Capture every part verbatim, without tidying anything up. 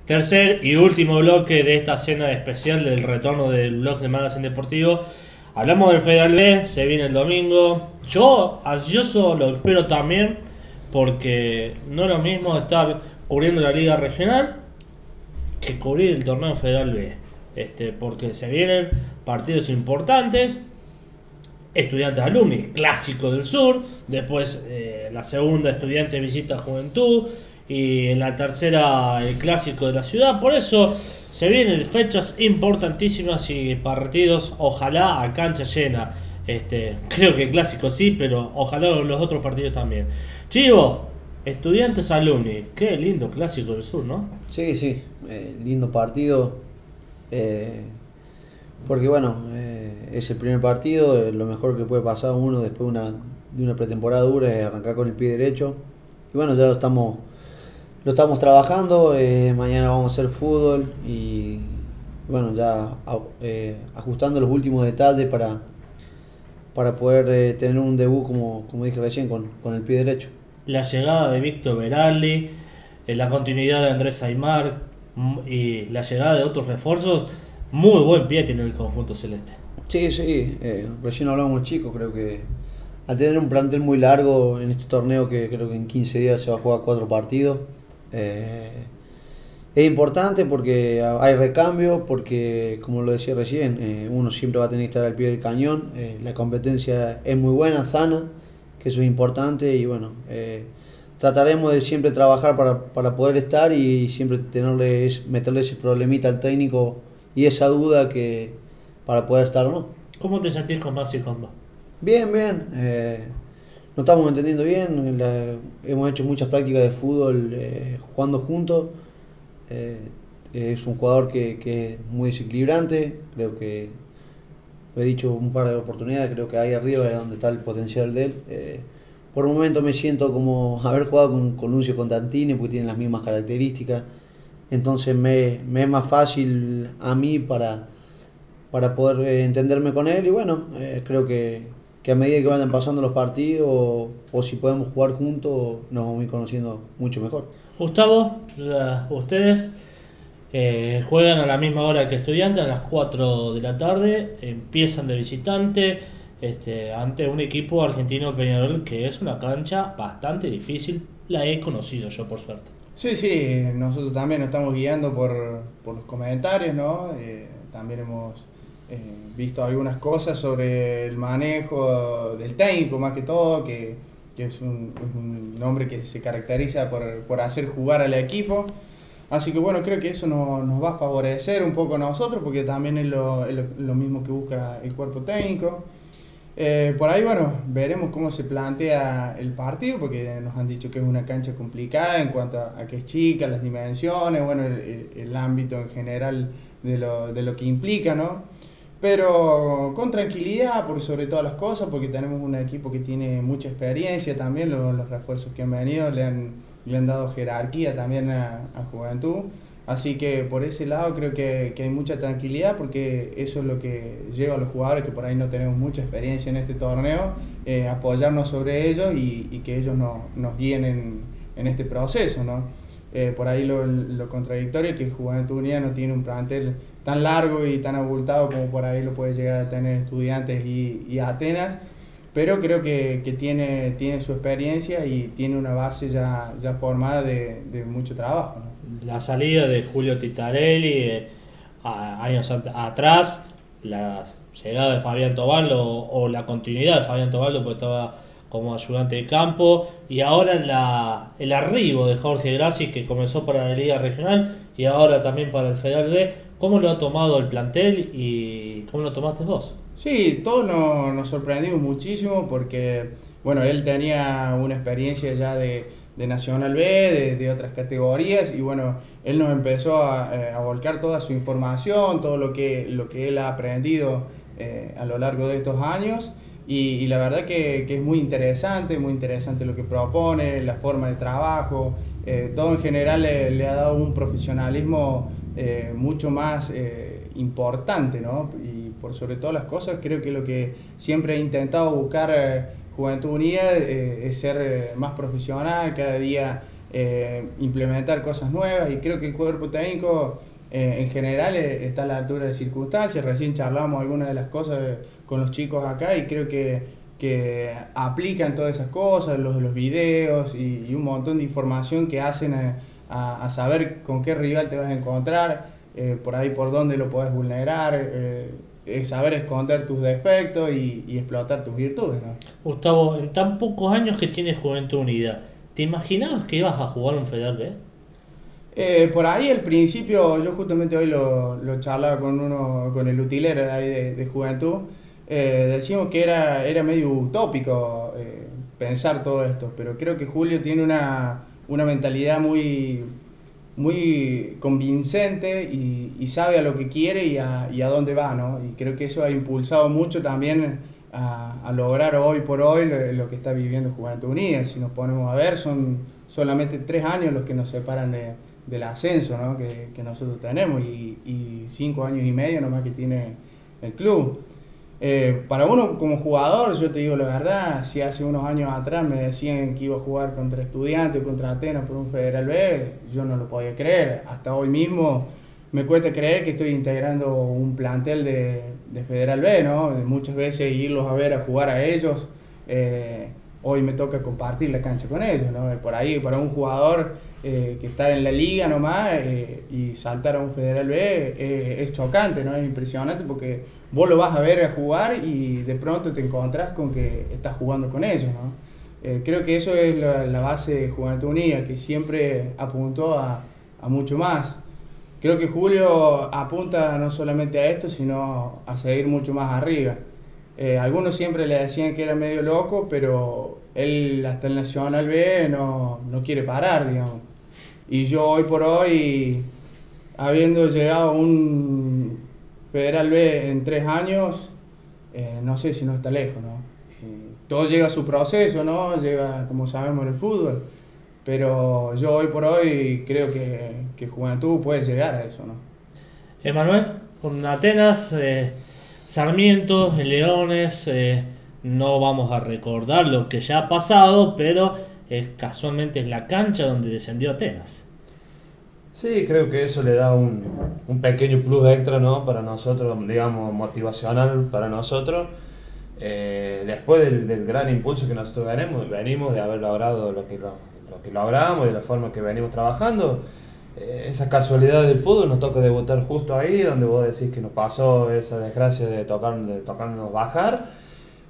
tercer y último bloque de esta cena especial del retorno del blog de Magazine Deportivo. Hablamos del Federal B, se viene el domingo. Yo, ansioso, lo espero también, porque no es lo mismo estar cubriendo la Liga Regional que cubrir el torneo Federal B. Este, porque se vienen partidos importantes. Estudiantes Alumni, clásico del sur. Después eh, la segunda, Estudiantes visita Juventud. Y en la tercera, el clásico de la ciudad. Por eso se vienen fechas importantísimas y partidos, ojalá a cancha llena. Este, creo que el clásico sí, pero ojalá los otros partidos también. Chivo, Estudiantes Alumni, qué lindo clásico del sur, ¿no? Sí, sí, eh, lindo partido. Eh, porque bueno, eh, es el primer partido, eh, lo mejor que puede pasar uno después de una, de una pretemporada dura es arrancar con el pie derecho. Y bueno, ya lo estamos, lo estamos trabajando, eh, mañana vamos a hacer fútbol y bueno, ya eh, ajustando los últimos detalles para, para poder eh, tener un debut, como, como dije recién, con, con el pie derecho. La llegada de Víctor Veraldi, eh, la continuidad de Andrés Aymar y la llegada de otros refuerzos, muy buen pie tiene el conjunto celeste. Sí, sí, eh, recién hablamos chicos, creo que al tener un plantel muy largo en este torneo, que creo que en quince días se va a jugar cuatro partidos, eh, es importante porque hay recambio, porque como lo decía recién, eh, uno siempre va a tener que estar al pie del cañón, eh, la competencia es muy buena, sana, que eso es importante y bueno, eh, trataremos de siempre trabajar para, para poder estar y siempre tenerle, meterle ese problemita al técnico y esa duda que para poder estar o no. ¿Cómo te sentís con Maxi Comba? Bien, bien. Eh, nos estamos entendiendo bien. La, hemos hecho muchas prácticas de fútbol eh, jugando juntos. Eh, es un jugador que, que es muy desequilibrante. Creo que lo he dicho un par de oportunidades. Creo que ahí arriba es donde está el potencial de él. Eh, por un momento me siento como haber jugado con, con Lucio Constantini porque tienen las mismas características. Entonces me, me es más fácil a mí para, para poder eh, entenderme con él y bueno, eh, creo que, que a medida que vayan pasando los partidos o, o si podemos jugar juntos nos vamos a ir conociendo mucho mejor. Gustavo, la, ustedes eh, juegan a la misma hora que Estudiantes, a las cuatro de la tarde, empiezan de visitante este, ante un equipo argentino, Peñarol, que es una cancha bastante difícil, la he conocido yo por suerte. Sí, sí, nosotros también nos estamos guiando por, por los comentarios, ¿no? Eh, también hemos eh, visto algunas cosas sobre el manejo del técnico, más que todo, que, que es, un, es un hombre que se caracteriza por, por hacer jugar al equipo. Así que bueno, creo que eso nos, nos va a favorecer un poco a nosotros, porque también es lo, es lo, lo mismo que busca el cuerpo técnico. Eh, por ahí, bueno, veremos cómo se plantea el partido, porque nos han dicho que es una cancha complicada en cuanto a, a que es chica, las dimensiones, bueno, el, el ámbito en general de lo, de lo que implica, ¿no? Pero con tranquilidad, por sobre todas las cosas, porque tenemos un equipo que tiene mucha experiencia también, los, los refuerzos que han venido le han, le han dado jerarquía también a, a Juventud. Así que por ese lado creo que, que hay mucha tranquilidad, porque eso es lo que lleva a los jugadores que por ahí no tenemos mucha experiencia en este torneo, eh, apoyarnos sobre ellos y, y que ellos no, nos guíen en, en este proceso, ¿no? Eh, por ahí lo, lo contradictorio es que Juventud Unida no tiene un plantel tan largo y tan abultado como por ahí lo puede llegar a tener Estudiantes y, y Atenas, pero creo que, que tiene, tiene su experiencia y tiene una base ya, ya formada de, de mucho trabajo, ¿no? La salida de Julio Titarelli eh, a, años at atrás, la llegada de Fabián Tobaldo o, o la continuidad de Fabián Tobaldo, porque estaba como ayudante de campo, y ahora la, el arribo de Jorge Grassi, que comenzó para la Liga Regional y ahora también para el Federal B. ¿Cómo lo ha tomado el plantel y cómo lo tomaste vos? Sí, todos nos, nos sorprendimos muchísimo porque, bueno, él tenía una experiencia ya de, de Nacional B, de, de otras categorías, y bueno, él nos empezó a, a volcar toda su información, todo lo que, lo que él ha aprendido eh, a lo largo de estos años, y, y la verdad que, que es muy interesante, muy interesante lo que propone, la forma de trabajo, eh, todo en general le, le ha dado un profesionalismo eh, mucho más eh, importante, ¿no? Y por sobre todas las cosas, creo que lo que siempre he intentado buscar eh, Juventud Unida eh, es ser eh, más profesional, cada día eh, implementar cosas nuevas y creo que el cuerpo técnico eh, en general eh, está a la altura de circunstancias. Recién charlamos algunas de las cosas con los chicos acá y creo que, que aplican todas esas cosas, los, los videos y, y un montón de información que hacen a, a, a saber con qué rival te vas a encontrar, eh, por ahí por dónde lo podés vulnerar, eh, es saber esconder tus defectos y, y explotar tus virtudes, ¿no? Gustavo, en tan pocos años que tienes Juventud Unida, ¿te imaginabas que ibas a jugar un Federal B? Eh, por ahí al principio, yo justamente hoy lo, lo charlaba con uno, con el utilero de ahí de, de Juventud, eh, decíamos que era, era medio utópico eh, pensar todo esto, pero creo que Julio tiene una, una mentalidad muy, muy convincente y, y sabe a lo que quiere y a, y a dónde va, ¿no? Y creo que eso ha impulsado mucho también a, a lograr hoy por hoy lo, lo que está viviendo Juventud Unida. Si nos ponemos a ver, son solamente tres años los que nos separan de, del ascenso, ¿no? que, que nosotros tenemos y, y cinco años y medio nomás que tiene el club. Eh, para uno como jugador, yo te digo la verdad, si hace unos años atrás me decían que iba a jugar contra Estudiantes o contra Atenas por un Federal B, yo no lo podía creer. Hasta hoy mismo me cuesta creer que estoy integrando un plantel de, de Federal B, ¿no? Muchas veces irlos a ver a jugar a ellos, eh, hoy me toca compartir la cancha con ellos, ¿no? Por ahí, para un jugador eh, que está en la liga nomás eh, y saltar a un Federal B eh, es chocante, ¿no? Es impresionante porque vos lo vas a ver a jugar y de pronto te encontrás con que estás jugando con ellos, ¿no? Eh, creo que eso es la, la base de Juventud Unida, que siempre apuntó a, a mucho más. Creo que Julio apunta no solamente a esto, sino a seguir mucho más arriba. Eh, algunos siempre le decían que era medio loco, pero él hasta el Nacional B no, no quiere parar, digamos. Y yo hoy por hoy, habiendo llegado a un Federal B en tres años, eh, no sé si no está lejos, ¿no? Eh, todo llega a su proceso, ¿no? Llega, como sabemos, en el fútbol. Pero yo hoy por hoy creo que, que Juventud puede llegar a eso, ¿no? Emanuel, con Atenas, eh, Sarmiento, Leones, eh, no vamos a recordar lo que ya ha pasado, pero eh, casualmente es la cancha donde descendió Atenas. Sí, creo que eso le da un, un pequeño plus extra, ¿no? Para nosotros, digamos, motivacional para nosotros. Eh, después del, del gran impulso que nosotros venimos, venimos de haber logrado lo que, lo, lo que logramos y de la forma que venimos trabajando, eh, esa casualidad del fútbol nos toca debutar justo ahí, donde vos decís que nos pasó esa desgracia de, tocar, de tocarnos bajar.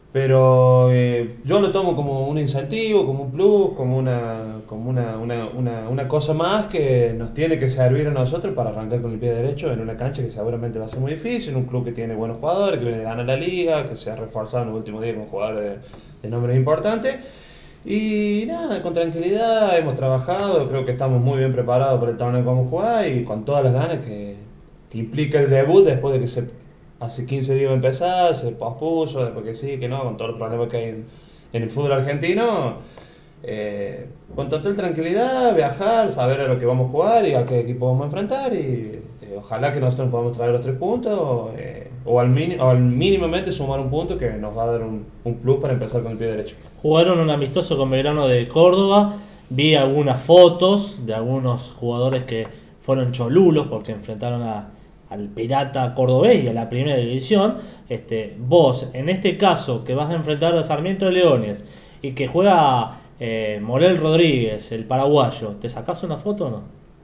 Pero eh, yo lo tomo como un incentivo, como un plus, como, una, como una, una, una, una cosa más que nos tiene que servir a nosotros para arrancar con el pie derecho en una cancha que seguramente va a ser muy difícil, un club que tiene buenos jugadores, que viene de ganar la liga, que se ha reforzado en los últimos días con jugadores de, de nombres importantes. Y nada, con tranquilidad hemos trabajado, creo que estamos muy bien preparados para el torneo que vamos a jugar y con todas las ganas que, que implica el debut después de que se... Hace quince días empezar, se pospuso, después que sí, que no, con todos los problemas que hay en, en el fútbol argentino. Eh, con total tranquilidad, viajar, saber a lo que vamos a jugar y a qué equipo vamos a enfrentar. Y eh, ojalá que nosotros podamos traer los tres puntos eh, o, al mini, o al mínimamente sumar un punto que nos va a dar un, un plus para empezar con el pie derecho. Jugaron un amistoso con Belgrano de Córdoba. Vi algunas fotos de algunos jugadores que fueron cholulos porque enfrentaron a al Pirata Cordobés y a la primera división. Este, vos, en este caso, que vas a enfrentar a Sarmiento de Leones y que juega eh, Morel Rodríguez, el paraguayo, ¿te sacás una foto o no?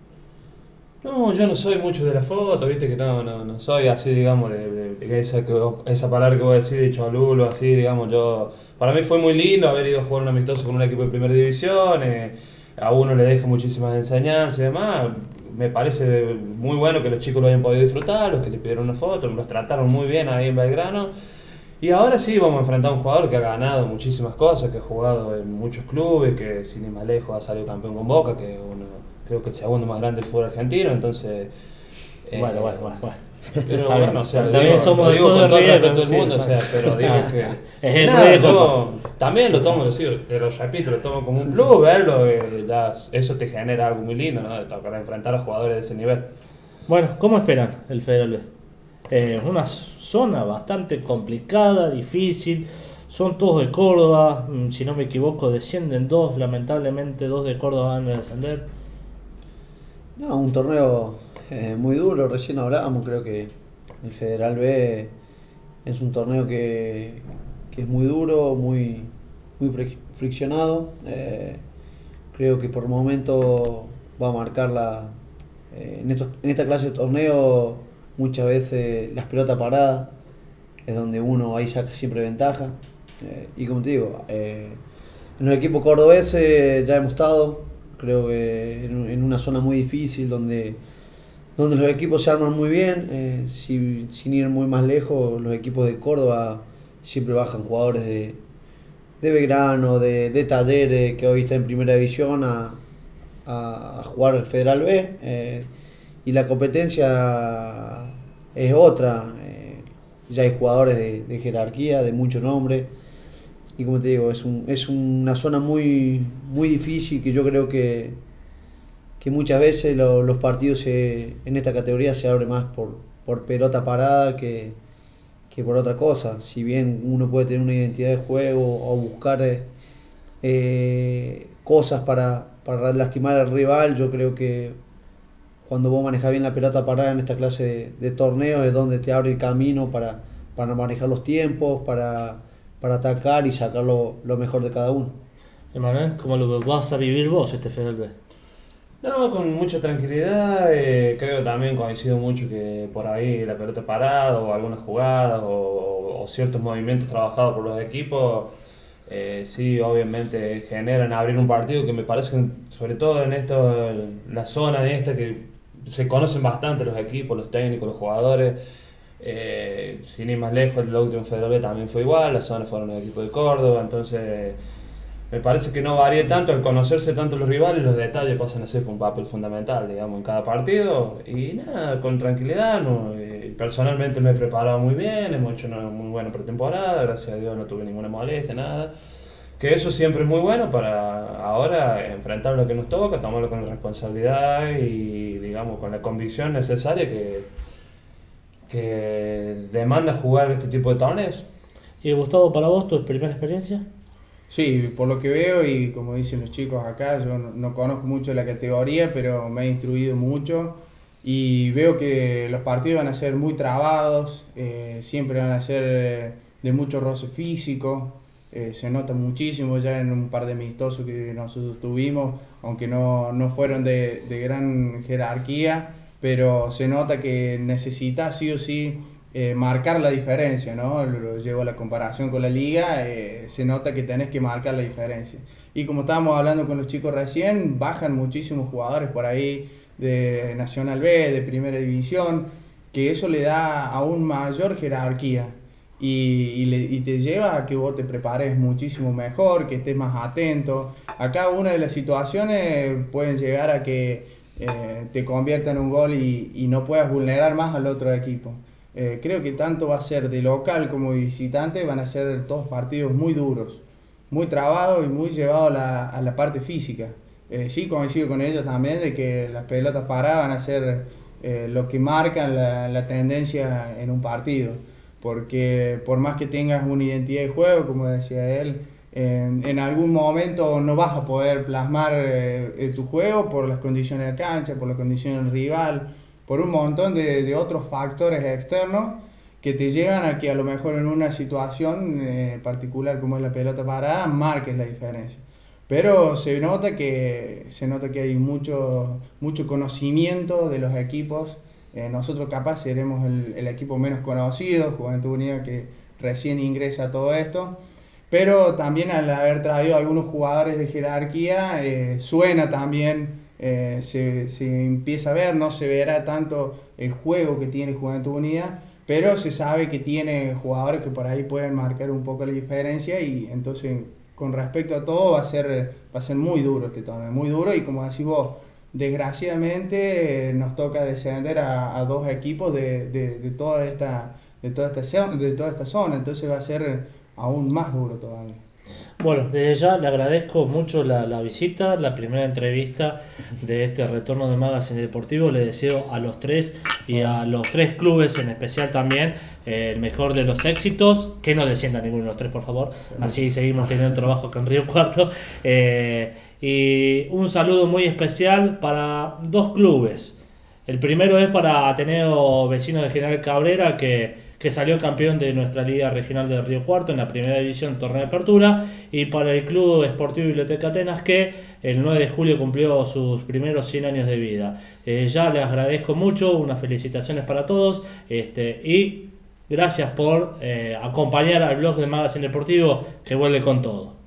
No, yo no soy mucho de la foto, viste que no, no, no soy así, digamos, de, de, de esa, esa palabra que vos decís de cholulo, así, digamos, yo... Para mí fue muy lindo haber ido a jugar un amistoso con un equipo de primera división, eh, a uno le deja muchísimas enseñanzas y demás. Me parece muy bueno que los chicos lo hayan podido disfrutar, los que le pidieron una foto, los trataron muy bien ahí en Belgrano. Y ahora sí vamos a enfrentar a un jugador que ha ganado muchísimas cosas, que ha jugado en muchos clubes, que sin ir más lejos ha salido campeón con Boca, que uno, creo que el segundo más grande del fútbol argentino, entonces... Eh, bueno, bueno, bueno, bueno. Pero está bueno, bien, o sea, está digo, bien, somos lo digo con todo el riesgo, respeto del sí, mundo, o sea, pero digo ah, que... es el nada, riesgo. yo también lo tomo, sí, te lo repito, lo tomo como un plus, verlo, eh, ya eso te genera algo muy lindo, ¿no? Para enfrentar a jugadores de ese nivel. Bueno, ¿cómo esperan el Federal B? Eh, una zona bastante complicada, difícil, Son todos de Córdoba, mm, si no me equivoco, descienden dos, lamentablemente dos de Córdoba van a descender. No, un torneo eh, muy duro, recién hablábamos, creo que el Federal B es un torneo que, que es muy duro, muy, muy fric- friccionado. Eh, creo que por momento va a marcar la... eh, en, estos- en esta clase de torneo muchas veces las pelotas paradas es donde uno ahí saca siempre ventaja. Eh, y como te digo, eh, en los equipos cordobeses ya hemos estado, creo que en, en una zona muy difícil donde, donde los equipos se arman muy bien. Eh, si- sin ir muy más lejos, los equipos de Córdoba siempre bajan jugadores de, de Belgrano, de, de Talleres, que hoy está en primera división, a, a, a jugar el Federal B. Eh, y la competencia es otra. Eh, ya hay jugadores de, de jerarquía, de mucho nombre. Y como te digo, es, un, es una zona muy, muy difícil que yo creo que, que muchas veces lo- los partidos se- en esta categoría se abren más por, por pelota parada que, que por otra cosa. Si bien uno puede tener una identidad de juego o buscar eh, eh, cosas para, para lastimar al rival, yo creo que cuando vos manejas bien la pelota parada en esta clase de, de torneos es donde te abre el camino para, para manejar los tiempos, para, para atacar y sacar lo, lo mejor de cada uno. Emanuel, ¿cómo lo vas a vivir vos este Federal B? No, con mucha tranquilidad, eh, creo que también coincido mucho que por ahí la pelota parada o algunas jugadas o, o- o ciertos movimientos trabajados por los equipos, eh, sí, obviamente generan abrir un partido que me parece que sobre todo en esto, la zona esta que se conocen bastante los equipos, los técnicos, los jugadores. Eh, sin ir más lejos, el último Federal B también fue igual, la zona fueron los equipos de Córdoba, entonces me parece que no varía tanto al conocerse tanto los rivales, los detalles pasan a ser un papel fundamental, digamos, en cada partido. Y nada, con tranquilidad, no, eh, personalmente me he preparado muy bien, hemos hecho una muy buena pretemporada, gracias a Dios no tuve ninguna molestia, nada. Que eso siempre es muy bueno para ahora enfrentar lo que nos toca, tomarlo con responsabilidad y, digamos, con la convicción necesaria que, que demanda jugar este tipo de torneos. Y Gustavo, para vos, tu primera experiencia. Sí, por lo que veo y como dicen los chicos acá, yo no, no conozco mucho la categoría, pero me he instruido mucho y veo que los partidos van a ser muy trabados, eh, siempre van a ser eh, de mucho roce físico, eh, se nota muchísimo ya en un par de amistosos que nosotros tuvimos, aunque no, no fueron de, de gran jerarquía, pero se nota que necesita sí o sí eh, marcar la diferencia, ¿no? Lo, lo llevo a la comparación con la liga, eh, se nota que tenés que marcar la diferencia. Y como estábamos hablando con los chicos recién, bajan muchísimos jugadores por ahí de Nacional B, de Primera División, que eso le da aún mayor jerarquía y, y, le, y te lleva a que vos te prepares muchísimo mejor, que estés más atento. Acá una de las situaciones pueden llegar a que eh, te conviertan en un gol y, y no puedas vulnerar más al otro equipo. Eh, creo que tanto va a ser de local como de visitante, van a ser todos partidos muy duros, muy trabados y muy llevados a la, a la parte física. Eh, sí coincido con ellos también de que las pelotas paradas van a ser eh, lo que marcan la, la tendencia en un partido, porque por más que tengas una identidad de juego, como decía él, en, en algún momento no vas a poder plasmar eh, tu juego por las condiciones de cancha, por las condiciones del rival, por un montón de, de otros factores externos que te llevan a que a lo mejor en una situación eh, particular como es la pelota parada marques la diferencia. Pero se nota que, se nota que hay mucho, mucho conocimiento de los equipos. Eh, nosotros capaz seremos el, el equipo menos conocido, Juventud Unida, que recién ingresa a todo esto. Pero también al haber traído algunos jugadores de jerarquía, eh, suena también... Eh, se, se empieza a ver, no se verá tanto el juego que tiene Juventud Unida, pero se sabe que tiene jugadores que por ahí pueden marcar un poco la diferencia y entonces con respecto a todo va a ser, va a ser muy duro este torneo, muy duro y como decís vos, desgraciadamente eh, nos toca descender a, a dos equipos de, de, de, toda esta, de, toda esta, de toda esta zona, entonces va a ser aún más duro todavía. Bueno, desde ya le agradezco mucho la, la visita, la primera entrevista de este retorno de Magazine Deportivo. Le deseo a los tres y a los tres clubes en especial también eh, el mejor de los éxitos. Que no descienda ninguno de los tres, por favor. Así seguimos teniendo trabajo con Río Cuarto. Eh, y un saludo muy especial para dos clubes. El primero es para Ateneo Vecino de General Cabrera, que que salió campeón de nuestra Liga Regional de Río Cuarto en la primera división torneo de apertura, y para el Club Esportivo Biblioteca Atenas, que el nueve de julio cumplió sus primeros cien años de vida. Eh, ya les agradezco mucho, unas felicitaciones para todos, este, y gracias por eh, acompañar al blog de Magazine Deportivo, que vuelve con todo.